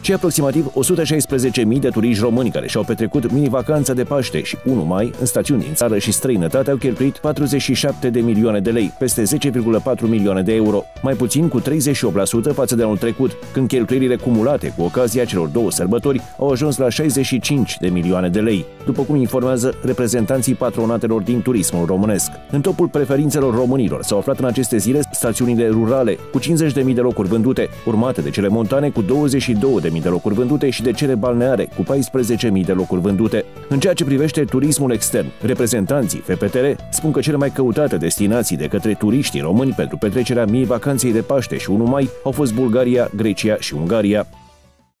Cei aproximativ 116.000 de turiști români care și-au petrecut mini-vacanța de Paște și 1 mai în stațiuni din țară și străinătate au cheltuit 47 de milioane de lei, peste 10,4 milioane de euro, mai puțin cu 38% față de anul trecut, când cheltuielile cumulate cu ocazia celor două sărbători au ajuns la 65 de milioane de lei, după cum informează reprezentanții patronatelor din turismul românesc. În topul preferințelor românilor s-au aflat în aceste zile stațiunile rurale, cu 50.000 de locuri vândute, urmate de cele montane cu 22.000 de locuri vândute și de cele balneare cu 14.000 de locuri vândute. În ceea ce privește turismul extern, reprezentanții FPTR spun că cele mai căutate destinații de către turiștii români pentru petrecerea mini-vacanței de Paște și 1 mai au fost Bulgaria, Grecia și Ungaria.